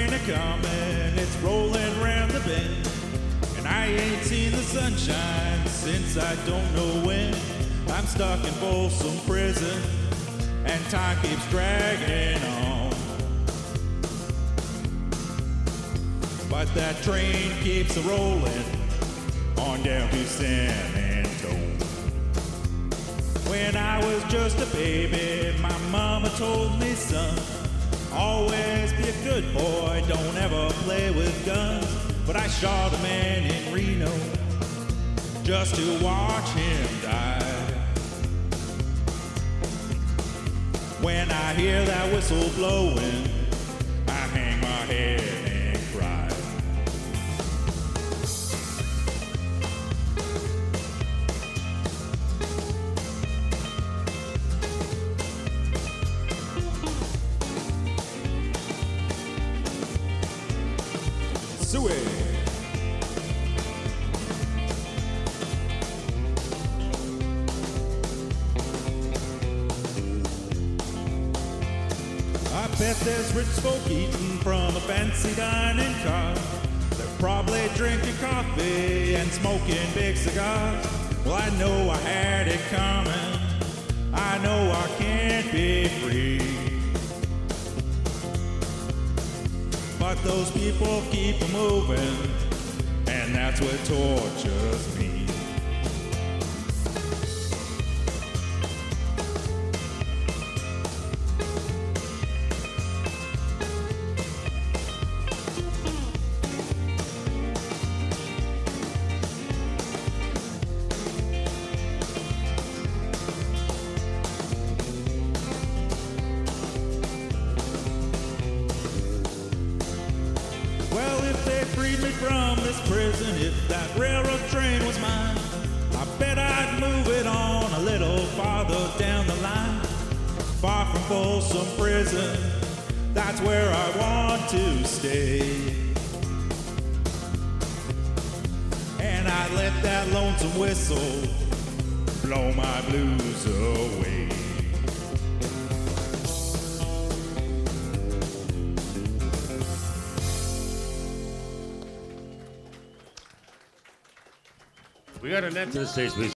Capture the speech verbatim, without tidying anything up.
train a comin', it's rollin' round the bend. And I ain't seen the sunshine since I don't know when. I'm stuck in Folsom Prison, and time keeps dragging on. But that train keeps a rollin' on down to San Antone. When I was just a baby, my mama told me, son, always be a good boy, don't ever play with guns. But I shot a man in Reno just to watch him die. When I hear that whistle blowing, I hang my head and cry. Suey. I bet there's rich folk eating from a fancy dining car. They're probably drinking coffee and smoking big cigars. Well, I know I had it coming. I know I can't be free. But those people keep moving, and that's what tortures me. Well, if they freed me from this prison, if that railroad train was mine, I bet I'd move it on a little farther down the line. Far from Folsom Prison, that's where I want to stay. And I'd let that lonesome whistle blow my blues away. We got a net to the stage, please.